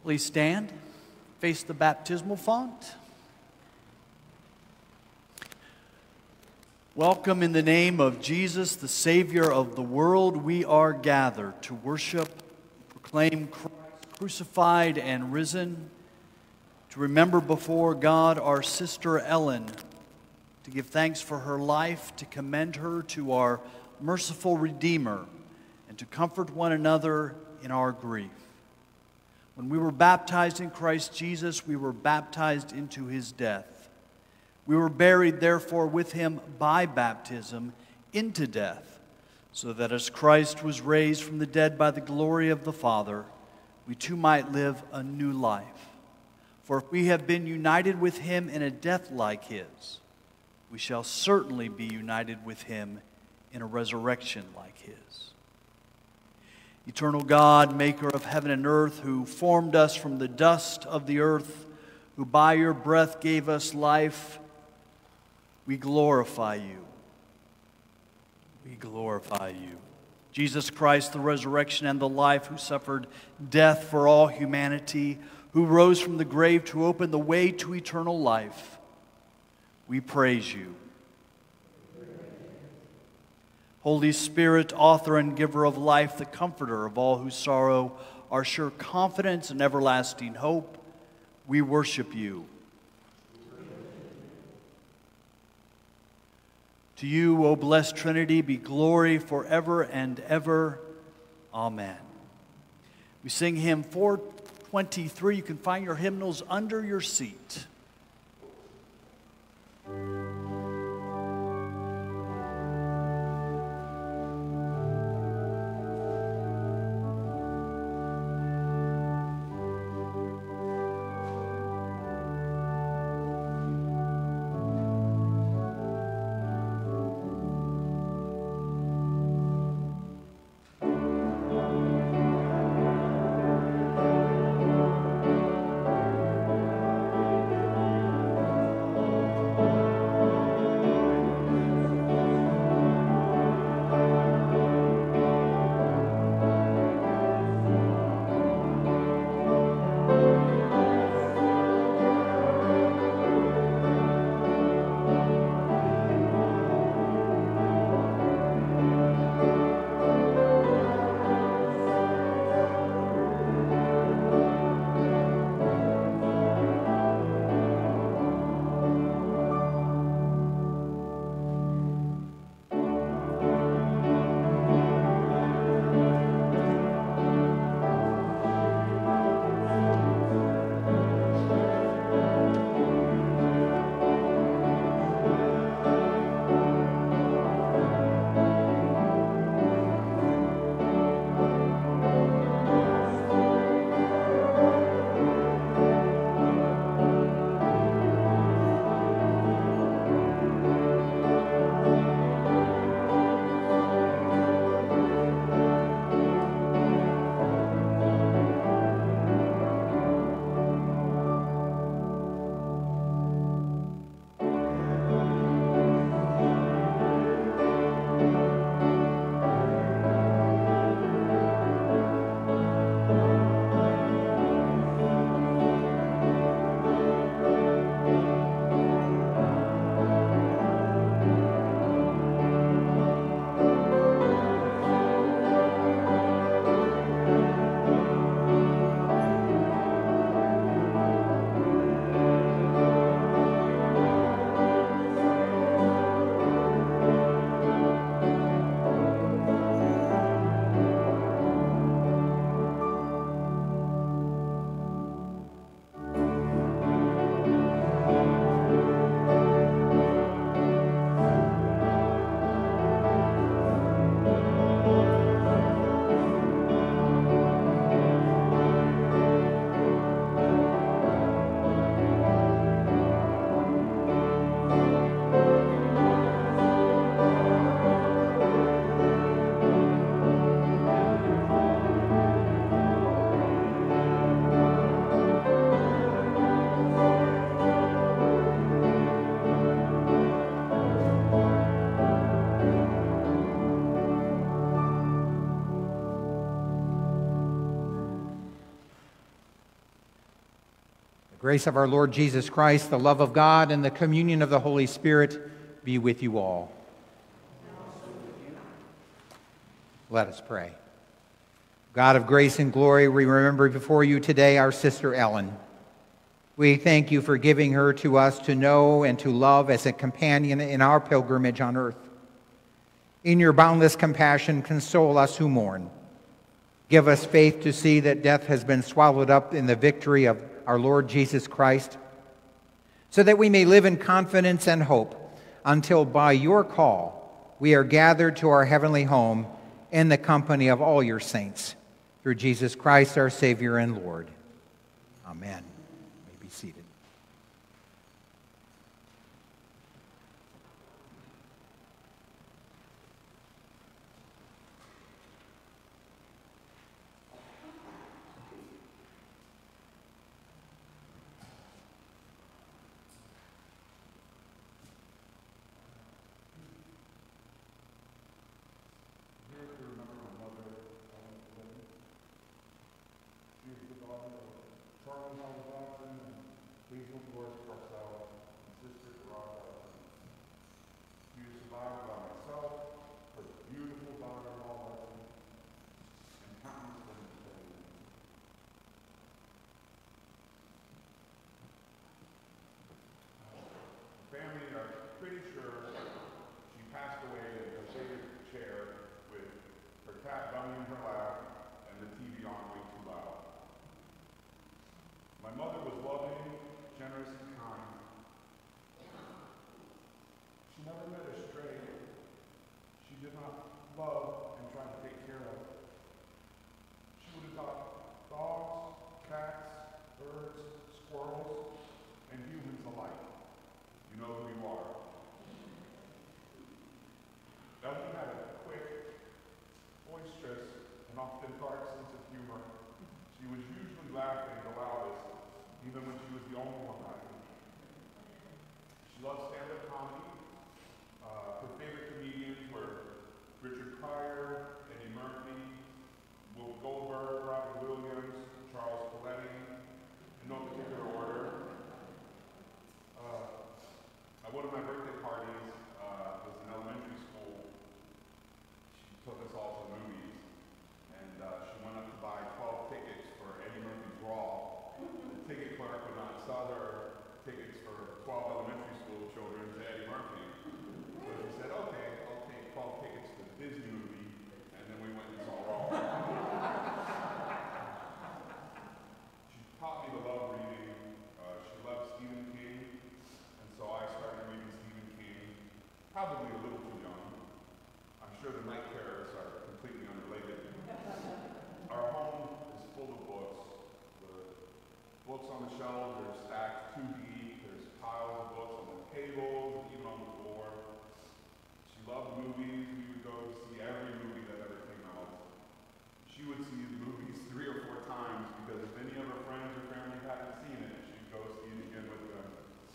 Please stand, face the baptismal font. Welcome in the name of Jesus, the Savior of the world. We are gathered to worship, proclaim Christ crucified and risen, to remember before God our sister Ellen, to give thanks for her life, to commend her to our merciful Redeemer, and to comfort one another in our grief. When we were baptized in Christ Jesus, we were baptized into his death. We were buried, therefore, with him by baptism into death, so that as Christ was raised from the dead by the glory of the Father, we too might live a new life. For if we have been united with him in a death like his, we shall certainly be united with him in a resurrection like his. Eternal God, maker of heaven and earth, who formed us from the dust of the earth, who by your breath gave us life, we glorify you. We glorify you. Jesus Christ, the resurrection and the life, who suffered death for all humanity, who rose from the grave to open the way to eternal life, we praise you. Holy Spirit, author and giver of life, the comforter of all who sorrow, our sure confidence and everlasting hope, we worship you. To you, O blessed Trinity, be glory forever and ever. Amen. We sing hymn 423. You can find your hymnals under your seat. grace of our Lord Jesus Christ, the love of God, and the communion of the Holy Spirit be with you all. Let us pray. God of grace and glory, we remember before you today our sister Ellen. We thank you for giving her to us to know and to love as a companion in our pilgrimage on earth. In your boundless compassion, console us who mourn. Give us faith to see that death has been swallowed up in the victory of our Lord Jesus Christ, so that we may live in confidence and hope until by your call we are gathered to our heavenly home in the company of all your saints. Through Jesus Christ, our Savior and Lord. Amen. You may be seated. Family are pretty sure she passed away in her favorite chair with her cat Bunny in her lap and the TV on way too loud. My mother was loving, generous, and kind. She never met a stray she did not love and try to take care of. She would adopt dogs, cats, birds, squirrels, and humans alike. You know who you are. Ellen had a quick, boisterous, and often dark sense of humor. She was usually laughing the loudest, even when she was the only one laughing. She loved stand-up comedy. Her favorite comedians were Richard Pryor, Eddie Murphy, Will Goldberg, Robin Williams, Charles Coletti, in no particular order. At one of my birthday parties, was in elementary school. She took us all to the movies, and she went up to buy 12 tickets for Eddie Murphy's Raw. The ticket clerk would not sell her tickets for 12 elementary school children to Eddie Murphy. So she said, okay, I'll take 12 tickets to the Disney movie, and then we went and saw Raw. She taught me to love reading. She loved Stephen King. So I started reading Stephen King, probably a little too young. I'm sure the Night Terrors are completely unrelated. Our home is full of books. The books on the shelves are stacked too deep. There's piles of books on the tables, even on the floor. She loved movies. We would go to see every movie that ever came out. She would see the movies 3 or 4 times because if any of her friends or family hadn't seen it, she'd go see it again with them.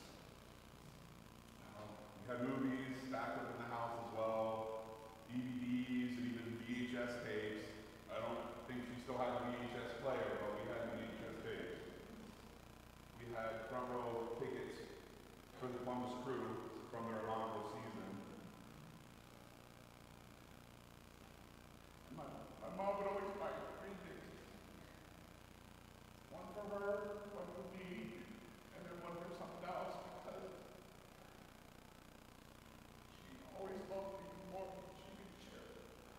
We had movies stacked up in the house as well, DVDs and even VHS tapes. I don't think she still had a VHS player, but we had VHS tapes. We had front row tickets for the Columbus Crew from their inaugural season. My mom would always buy 3 tickets. One for her, one for me, and then one for someone else because always loved me more than she could share.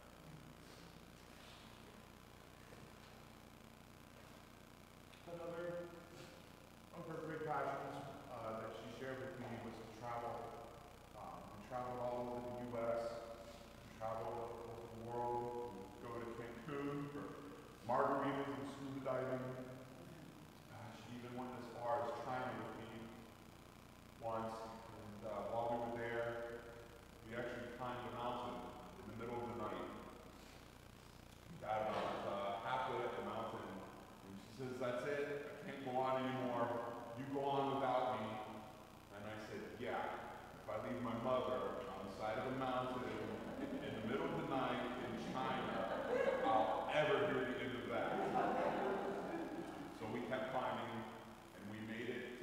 Another of her great passions that she shared with me was to travel. We traveled all over the U.S., we traveled over the world, we go to Cancun for margaritas and scuba diving. She even went as far as China with me once, and while we were there, we actually climbed a mountain in the middle of the night. We got about halfway up the mountain, and she says, that's it, I can't go on anymore, you go on without me. And I said, yeah, if I leave my mother on the side of the mountain in the middle of the night in China, I'll ever hear the end of that. So we kept climbing, and we made it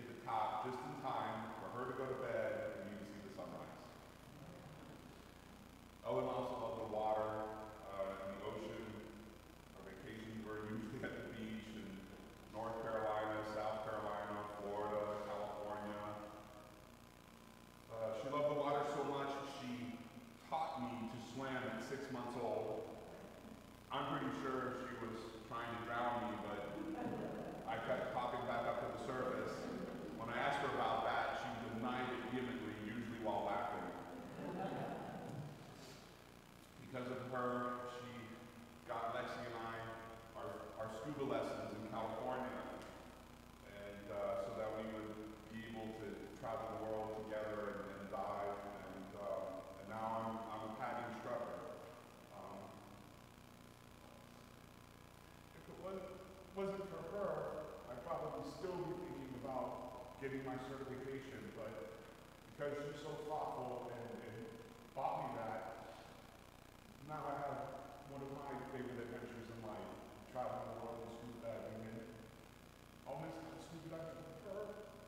certification, but because she's so thoughtful and bought me that, now I have one of my favorite adventures in life, traveling the world with scuba diving, and I'll miss scuba diving with her.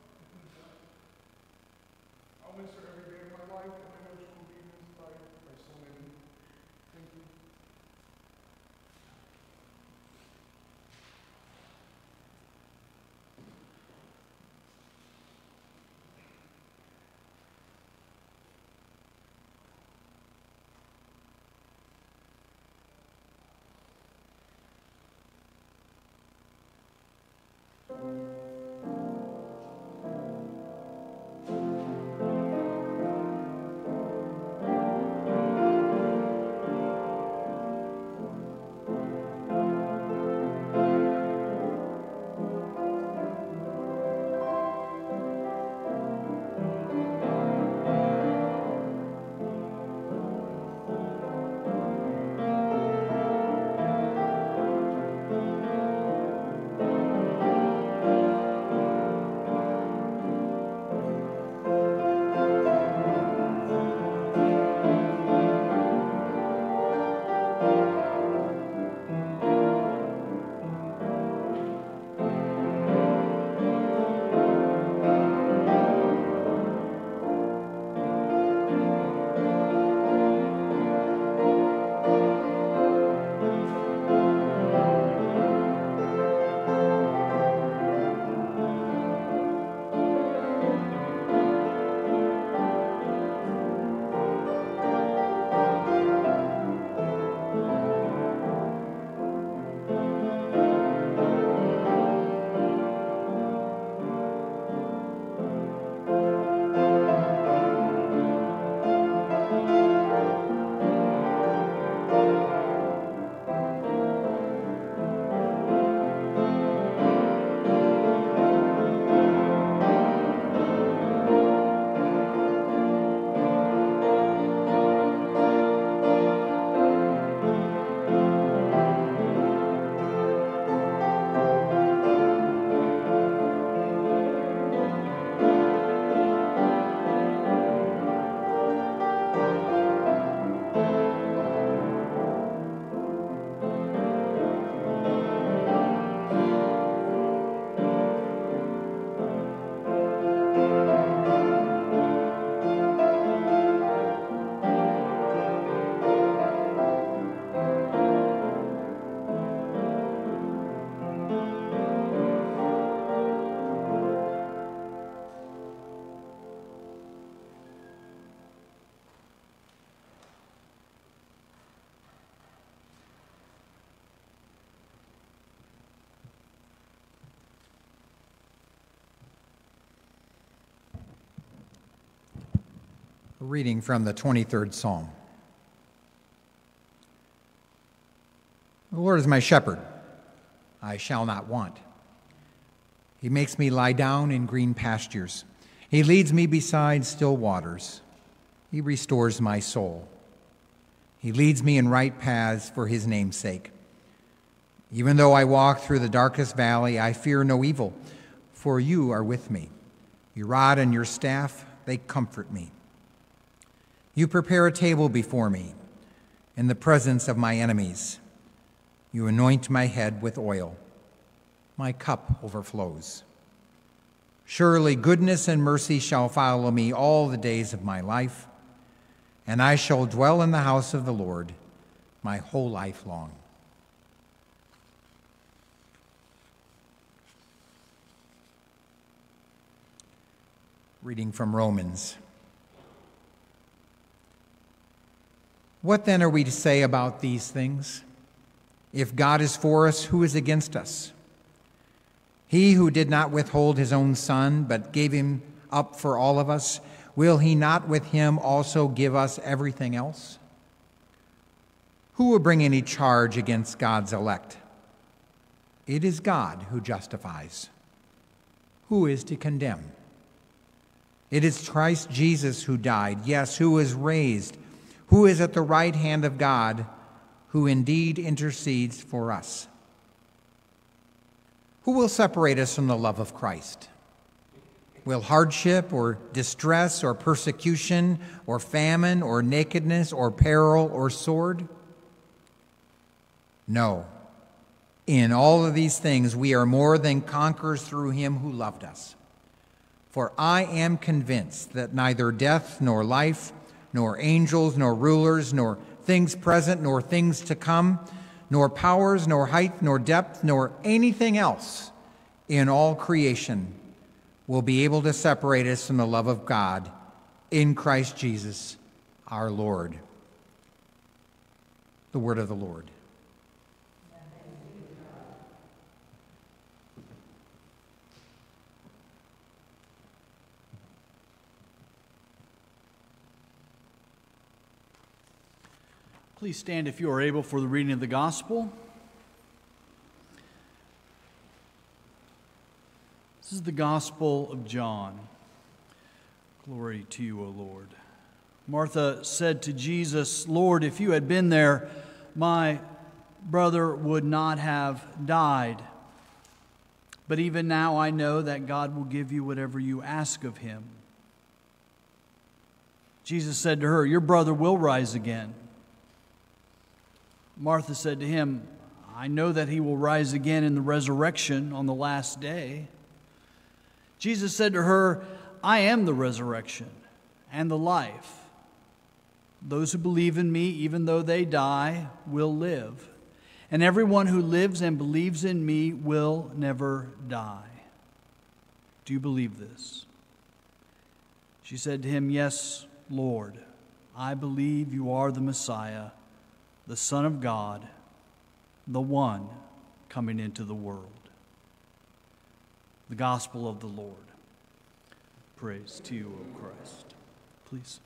I'll miss her every day of my life, and I know she will be missed by so many. Thank you. A reading from the 23rd Psalm. The Lord is my shepherd, I shall not want. He makes me lie down in green pastures. He leads me beside still waters. He restores my soul. He leads me in right paths for his name's sake. Even though I walk through the darkest valley, I fear no evil, for you are with me. Your rod and your staff, they comfort me. You prepare a table before me in the presence of my enemies. You anoint my head with oil. My cup overflows. Surely goodness and mercy shall follow me all the days of my life, and I shall dwell in the house of the Lord my whole life long. Reading from Romans. What then are we to say about these things? If God is for us, who is against us? He who did not withhold his own Son, but gave him up for all of us, will he not with him also give us everything else? Who will bring any charge against God's elect? It is God who justifies. Who is to condemn? It is Christ Jesus who died, yes, who was raised, who is at the right hand of God, who indeed intercedes for us. Who will separate us from the love of Christ? Will hardship or distress or persecution or famine or nakedness or peril or sword? No. In all of these things we are more than conquerors through him who loved us. For I am convinced that neither death nor life, nor angels, nor rulers, nor things present, nor things to come, nor powers, nor height, nor depth, nor anything else in all creation will be able to separate us from the love of God in Christ Jesus our Lord. The word of the Lord. Please stand if you are able for the reading of the gospel. This is the Gospel of John. Glory to you, O Lord. Martha said to Jesus, "Lord, if you had been there, my brother would not have died. But even now I know that God will give you whatever you ask of him." Jesus said to her, "Your brother will rise again." Martha said to him, "I know that he will rise again in the resurrection on the last day." Jesus said to her, "I am the resurrection and the life. Those who believe in me, even though they die, will live. And everyone who lives and believes in me will never die." Do you believe this? She said to him, "Yes, Lord, I believe you are the Messiah, the Son of God, the one coming into the world." The Gospel of the Lord. Praise to you, O Christ. Please.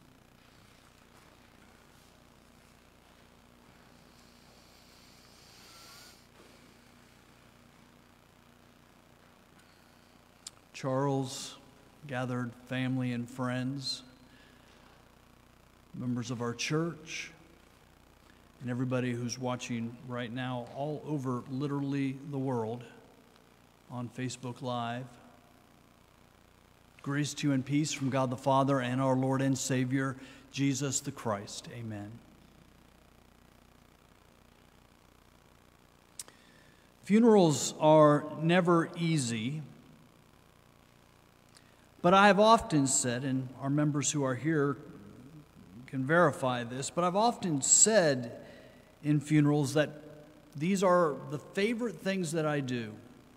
Charles gathered family and friends, members of our church, and everybody who's watching right now all over literally the world on Facebook Live. Grace to you and peace from God the Father and our Lord and Savior, Jesus the Christ. Amen. Funerals are never easy, but I have often said, and our members who are here can verify this, but I've often said in funerals that these are the favorite things that I do.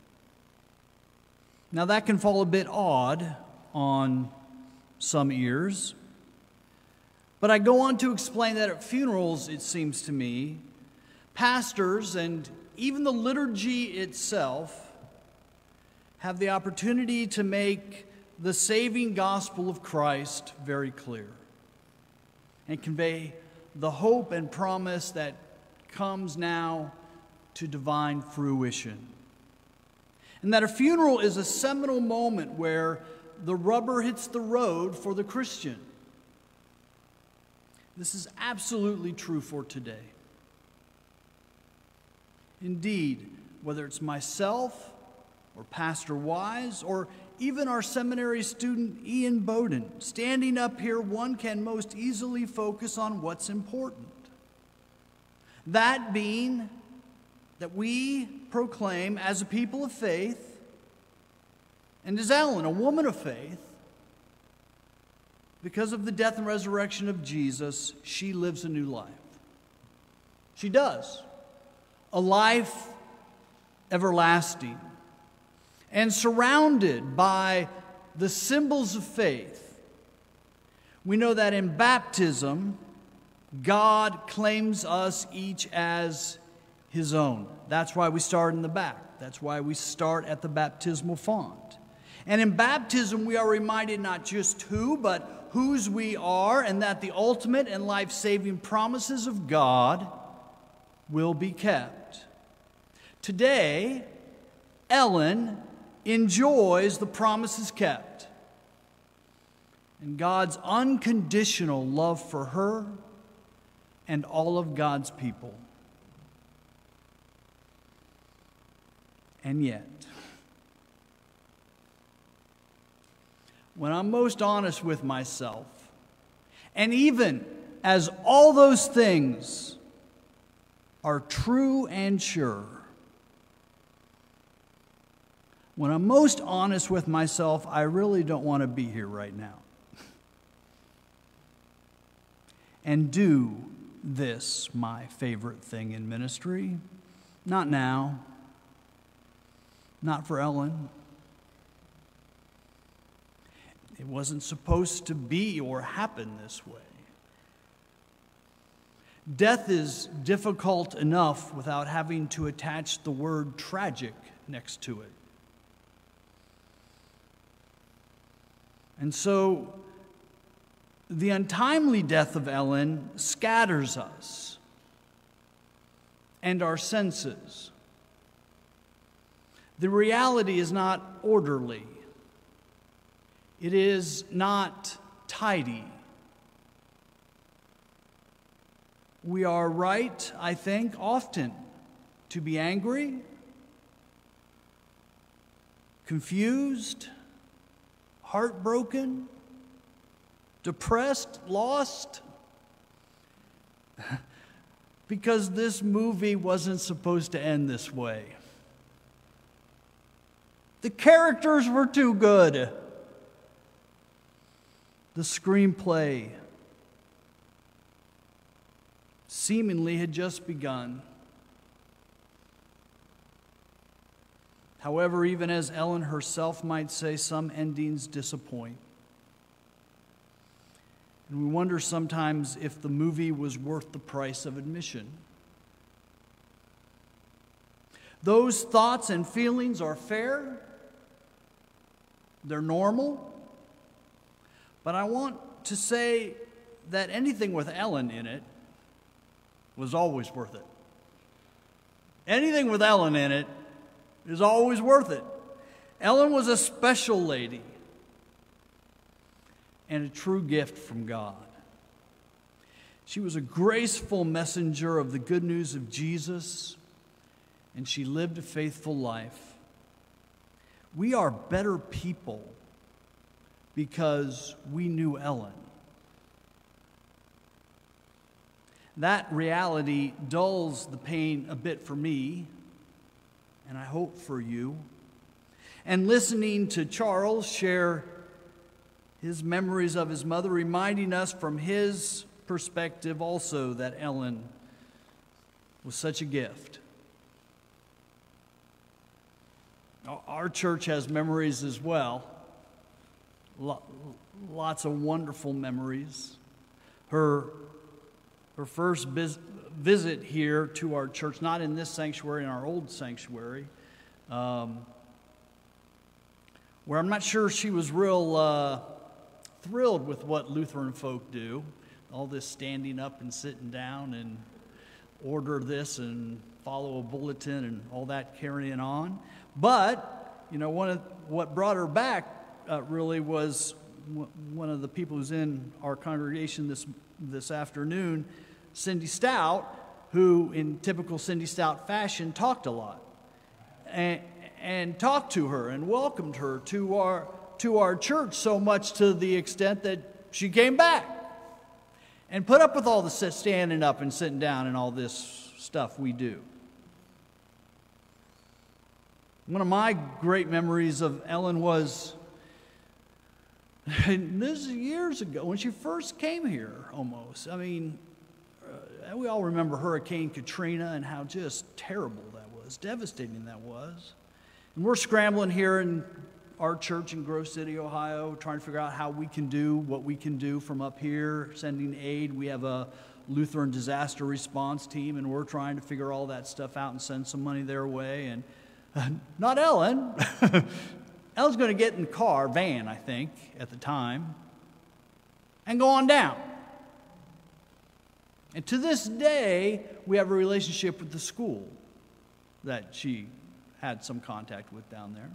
Now that can fall a bit odd on some ears, but I go on to explain that at funerals, it seems to me, pastors and even the liturgy itself have the opportunity to make the saving gospel of Christ very clear and convey the hope and promise that comes now to divine fruition. And that a funeral is a seminal moment where the rubber hits the road for the Christian. This is absolutely true for today. Indeed, whether it's myself or Pastor Wise or even our seminary student Ian Bowden, standing up here, one can most easily focus on what's important. That being that we proclaim as a people of faith, and as Ellen, a woman of faith, because of the death and resurrection of Jesus, she lives a new life. She does. A life everlasting. And surrounded by the symbols of faith, we know that in baptism, God claims us each as His own. That's why we start in the back. That's why we start at the baptismal font. And in baptism, we are reminded not just who, but whose we are, and that the ultimate and life-saving promises of God will be kept. Today, Ellen enjoys the promises kept and God's unconditional love for her and all of God's people. And yet, when I'm most honest with myself, and even as all those things are true and sure, when I'm most honest with myself, I really don't want to be here right now and do this, my favorite thing in ministry. Not now. Not for Ellen. It wasn't supposed to be or happen this way. Death is difficult enough without having to attach the word tragic next to it. And so, the untimely death of Ellen scatters us and our senses. The reality is not orderly. It is not tidy. We are right, I think, often to be angry, confused, heartbroken, depressed, lost, because this movie wasn't supposed to end this way. The characters were too good. The screenplay seemingly had just begun. However, even as Ellen herself might say, some endings disappoint. And we wonder sometimes if the movie was worth the price of admission. Those thoughts and feelings are fair. They're normal. But I want to say that anything with Ellen in it was always worth it. Anything with Ellen in it is always worth it. Ellen was a special lady and a true gift from God. She was a graceful messenger of the good news of Jesus, and she lived a faithful life. We are better people because we knew Ellen. That reality dulls the pain a bit for me, and I hope for you. And listening to Charles share his memories of his mother, reminding us from his perspective also that Ellen was such a gift. Our church has memories as well. Lots of wonderful memories. Her first visit here to our church, not in this sanctuary, in our old sanctuary, where I'm not sure she was real thrilled with what Lutheran folk do. All this standing up and sitting down and order this and follow a bulletin and all that carrying on. But, you know, what brought her back really was one of the people who's in our congregation this afternoon, Cindy Stout, who in typical Cindy Stout fashion talked a lot and talked to her and welcomed her to our church, so much to the extent that she came back and put up with all the standing up and sitting down and all this stuff we do. One of my great memories of Ellen was, and this is years ago, when she first came here almost. I mean, we all remember Hurricane Katrina and how just terrible that was, devastating that was. And we're scrambling here in our church in Grove City, Ohio, trying to figure out how we can do what we can do from up here, sending aid. We have a Lutheran disaster response team, and we're trying to figure all that stuff out and send some money their way. And not Ellen. Ellen's going to get in the car, van, I think, at the time, and go on down. And to this day, we have a relationship with the school that she had some contact with down there.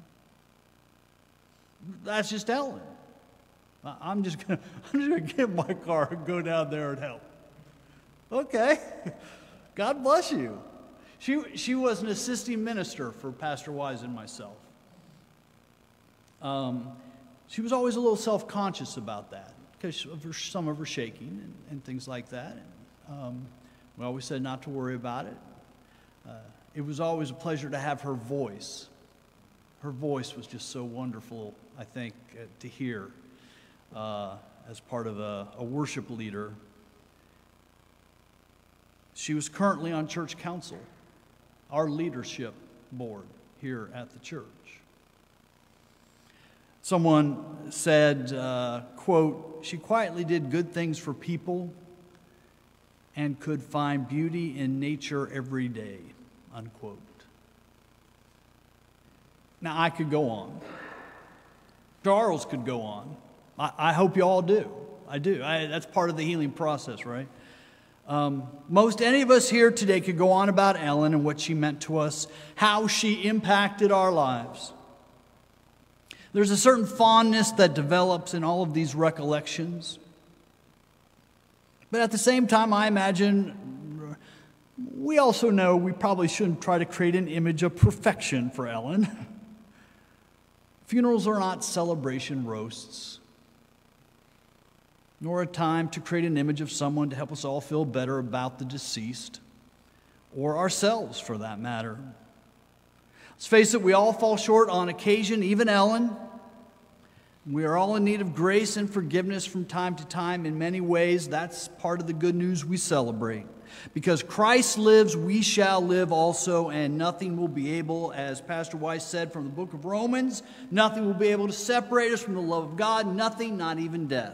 That's just Ellen. I'm just gonna get in my car and go down there and help. Okay, God bless you. She was an assisting minister for Pastor Wise and myself. She was always a little self-conscious about that because of some of her shaking and things like that. We always said not to worry about it. It was always a pleasure to have her voice. Her voice was just so wonderful, I think, to hear as part of a worship leader. She was currently on church council, our leadership board here at the church. Someone said, quote, "She quietly did good things for people and could find beauty in nature every day," unquote. Now, I could go on. Charles could go on. I hope you all do. I do. That's part of the healing process, right? Most any of us here today could go on about Ellen and what she meant to us, how she impacted our lives. There's a certain fondness that develops in all of these recollections. But at the same time, I imagine we also know we probably shouldn't try to create an image of perfection for Ellen. Funerals are not celebration roasts, nor a time to create an image of someone to help us all feel better about the deceased, or ourselves for that matter. Let's face it, we all fall short on occasion, even Ellen. We are all in need of grace and forgiveness from time to time in many ways. That's part of the good news we celebrate. Because Christ lives, we shall live also, and nothing will be able, as Pastor Weiss said from the book of Romans, nothing will be able to separate us from the love of God, nothing, not even death.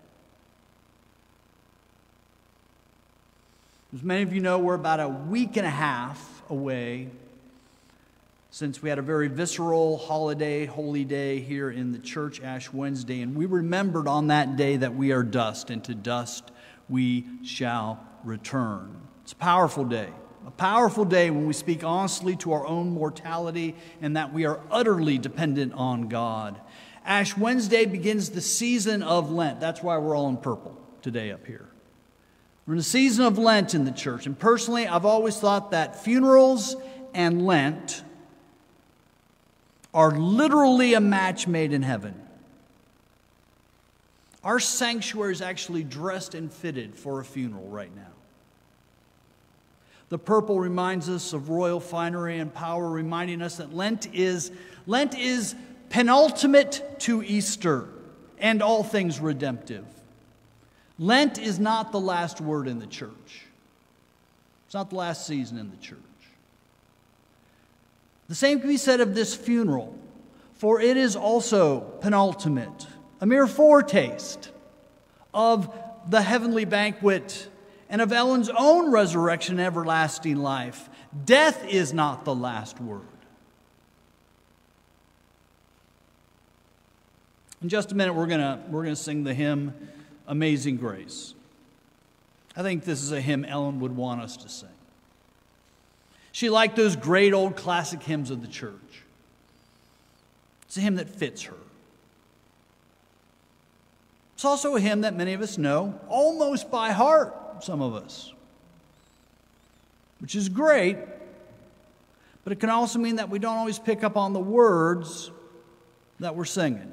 As many of you know, we're about a week and a half away since we had a very visceral holiday, holy day here in the church, Ash Wednesday, and we remembered on that day that we are dust, and to dust we shall return. It's a powerful day when we speak honestly to our own mortality and that we are utterly dependent on God. Ash Wednesday begins the season of Lent. That's why we're all in purple today up here. We're in the season of Lent in the church, and personally, I've always thought that funerals and Lent are literally a match made in heaven. Our sanctuary is actually dressed and fitted for a funeral right now. The purple reminds us of royal finery and power, reminding us that Lent is penultimate to Easter and all things redemptive. Lent is not the last word in the church. It's not the last season in the church. The same can be said of this funeral, for it is also penultimate, a mere foretaste of the heavenly banquet and of Ellen's own resurrection and everlasting life. Death is not the last word. In just a minute, we're gonna sing the hymn, Amazing Grace. I think this is a hymn Ellen would want us to sing. She liked those great old classic hymns of the church. It's a hymn that fits her. It's also a hymn that many of us know, almost by heart, some of us, which is great, but it can also mean that we don't always pick up on the words that we're singing.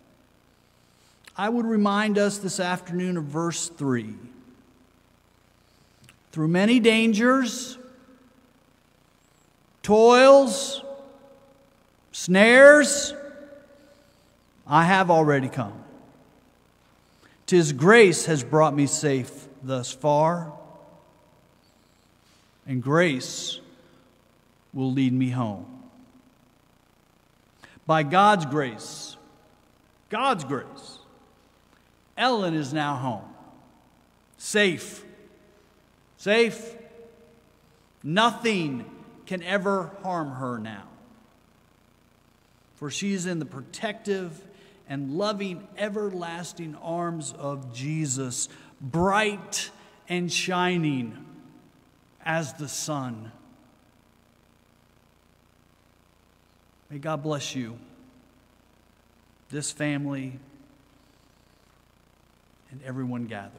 I would remind us this afternoon of verse 3. Through many dangers, toils, snares, I have already come. 'Tis grace has brought me safe thus far, and grace will lead me home. By God's grace, Ellen is now home. Safe. Nothing can ever harm her now, for she is in the protective and loving, everlasting arms of Jesus, bright and shining as the sun. May God bless you, this family, and everyone gathered.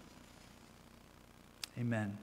Amen.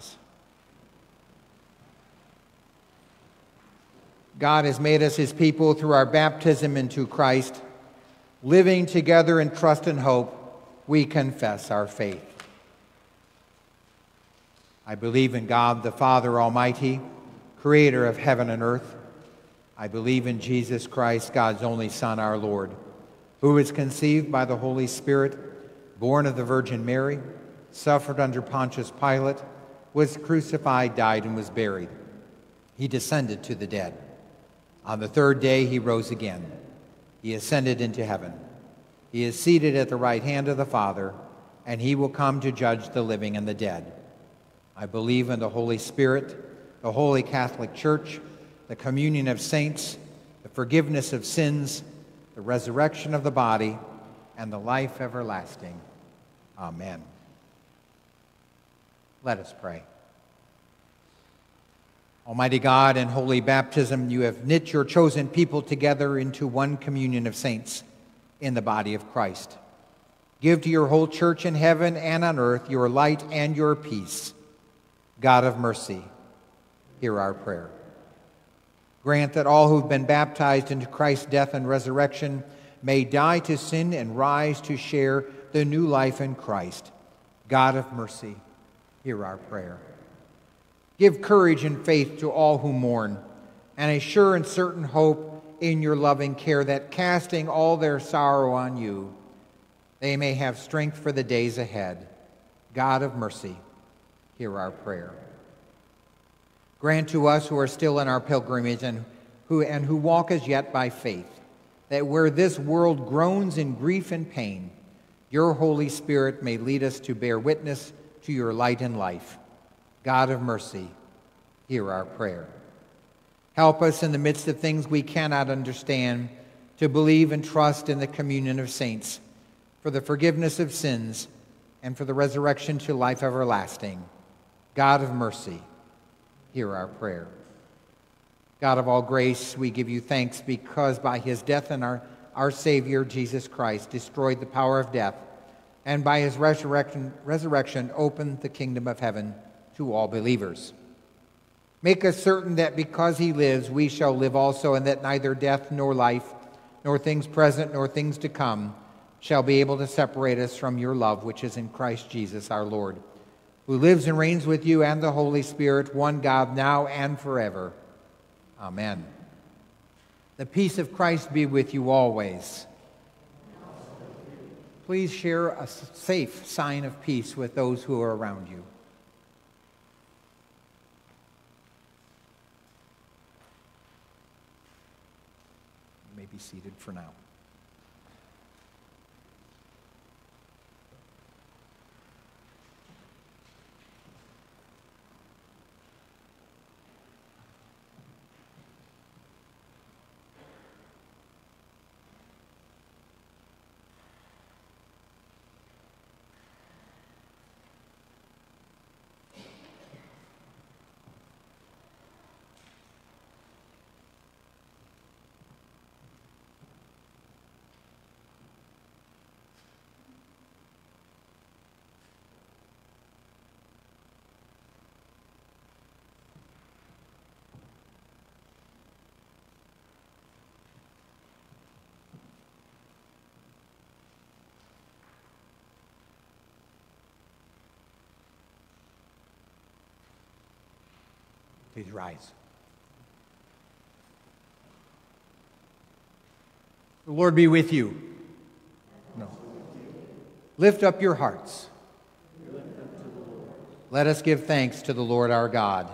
rise. God has made us his people through our baptism into Christ. Living together in trust and hope, we confess our faith. I believe in God, the Father Almighty, creator of heaven and earth. I believe in Jesus Christ, God's only Son, our Lord, who was conceived by the Holy Spirit, born of the Virgin Mary, suffered under Pontius Pilate, was crucified, died, and was buried. He descended to the dead. On the third day he rose again. He ascended into heaven. He is seated at the right hand of the Father, and he will come to judge the living and the dead. I believe in the Holy Spirit, the Holy Catholic Church, the communion of saints, the forgiveness of sins, the resurrection of the body, and the life everlasting. Amen. Let us pray. Almighty God, in holy baptism, you have knit your chosen people together into one communion of saints in the body of Christ. Give to your whole church in heaven and on earth your light and your peace. God of mercy, hear our prayer. Grant that all who have been baptized into Christ's death and resurrection may die to sin and rise to share the new life in Christ. God of mercy, hear our prayer. Give courage and faith to all who mourn, and a sure and certain hope in your loving care, that casting all their sorrow on you, they may have strength for the days ahead. God of mercy, hear our prayer. Grant to us who are still in our pilgrimage and who walk as yet by faith, that where this world groans in grief and pain, your Holy Spirit may lead us to bear witness to your light and life. God of mercy, hear our prayer. Help us in the midst of things we cannot understand to believe and trust in the communion of saints, for the forgiveness of sins, and for the resurrection to life everlasting. God of mercy, hear our prayer. God of all grace, we give you thanks because by his death and our Savior, Jesus Christ, destroyed the power of death, and by his resurrection opened the kingdom of heaven to all believers. Make us certain that because he lives, we shall live also, and that neither death nor life, nor things present nor things to come, shall be able to separate us from your love, which is in Christ Jesus our Lord, who lives and reigns with you and the Holy Spirit, one God, now and forever. Amen. The peace of Christ be with you always. Please share a safe sign of peace with those who are around you. You may be seated for now. Please rise. The Lord be with you. No. Lift up your hearts. Let us give thanks to the Lord our God.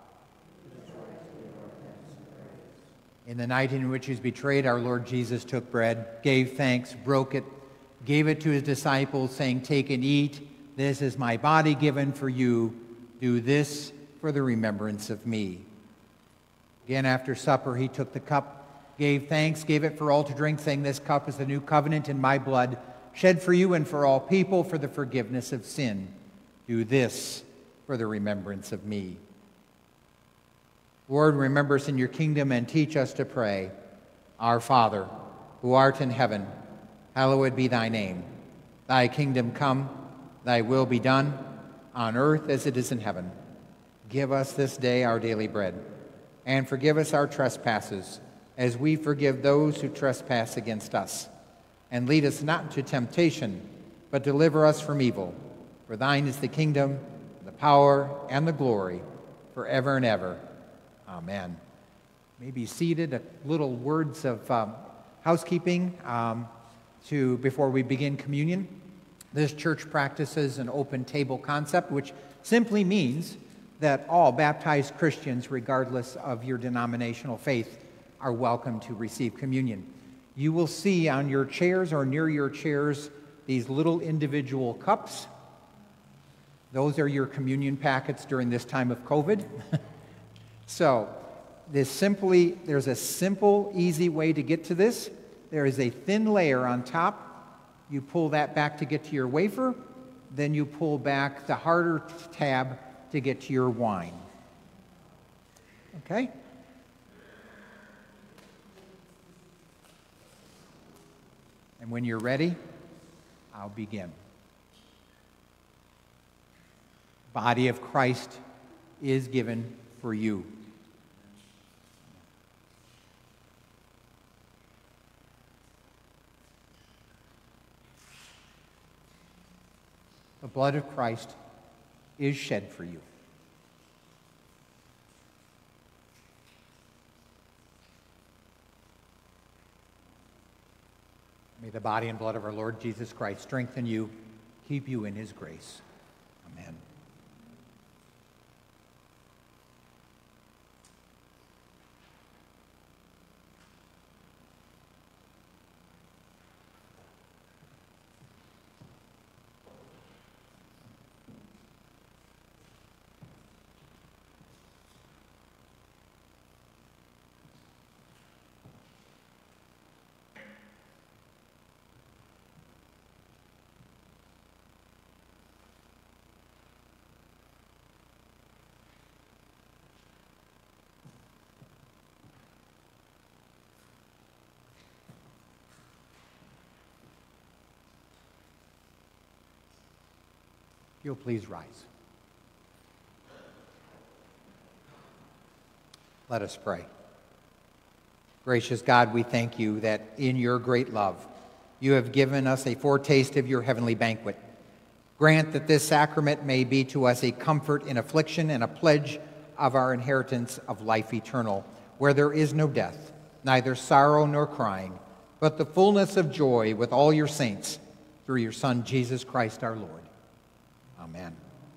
In the night in which he was betrayed, our Lord Jesus took bread, gave thanks, broke it, gave it to his disciples, saying, "Take and eat. This is my body given for you. Do this for the remembrance of me." Again, after supper, he took the cup, gave thanks, gave it for all to drink, saying, "This cup is the new covenant in my blood, shed for you and for all people for the forgiveness of sin. Do this for the remembrance of me." Lord, remember us in your kingdom and teach us to pray. Our Father, who art in heaven, hallowed be thy name. Thy kingdom come, thy will be done, on earth as it is in heaven. Give us this day our daily bread, and forgive us our trespasses, as we forgive those who trespass against us. And lead us not into temptation, but deliver us from evil. For thine is the kingdom, the power, and the glory, forever and ever. Amen. You may be seated. A little words of housekeeping before we begin communion. This church practices an open table concept, which simply means that all baptized Christians, regardless of your denominational faith, are welcome to receive communion. You will see on your chairs or near your chairs these little individual cups. Those are your communion packets during this time of COVID. So, there's a simple, easy way to get to this. There is a thin layer on top. You pull that back to get to your wafer. Then you pull back the harder tab to get to your wine. Okay? And when you're ready, I'll begin. Body of Christ is given for you. The blood of Christ is shed for you. May the body and blood of our Lord Jesus Christ strengthen you, keep you in his grace. Amen. You'll please rise. Let us pray. Gracious God, we thank you that in your great love, you have given us a foretaste of your heavenly banquet. Grant that this sacrament may be to us a comfort in affliction and a pledge of our inheritance of life eternal, where there is no death, neither sorrow nor crying, but the fullness of joy with all your saints, through your Son, Jesus Christ our Lord. Amen.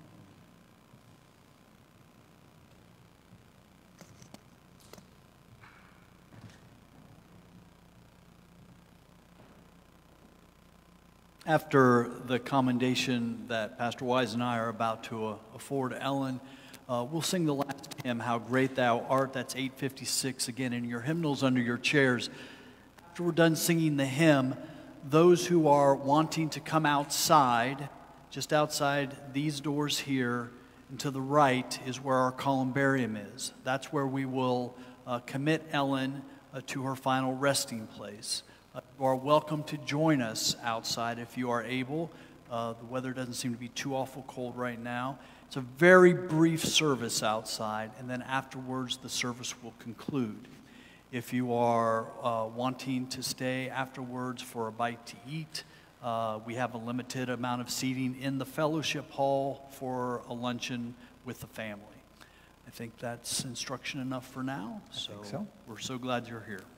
After the commendation that Pastor Wise and I are about to afford Ellen, we'll sing the last hymn, How Great Thou Art. That's 856 again in your hymnals under your chairs. After we're done singing the hymn, those who are wanting to come outside, just outside these doors here, and to the right is where our columbarium is. That's where we will commit Ellen to her final resting place. You are welcome to join us outside if you are able. The weather doesn't seem to be too awful cold right now. It's a very brief service outside, and then afterwards the service will conclude. If you are wanting to stay afterwards for a bite to eat, we have a limited amount of seating in the fellowship hall for a luncheon with the family. I think that's instruction enough for now. I think so. We're so glad you're here.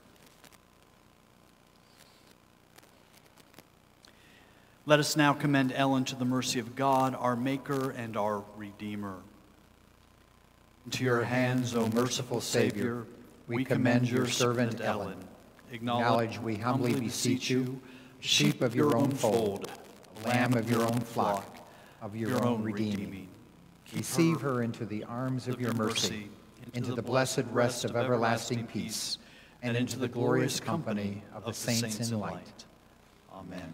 Let us now commend Ellen to the mercy of God, our Maker and our Redeemer. Into your hands, O merciful Savior, we commend your servant Ellen. Acknowledge, we humbly beseech you, sheep of your own fold, lamb of your own flock, of your own redeeming. Receive her into the arms of your mercy, into the blessed rest of everlasting peace, and into the glorious company of the saints in light. Amen.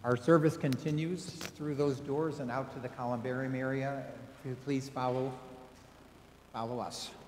Our service continues through those doors and out to the columbarium area. Please follow us.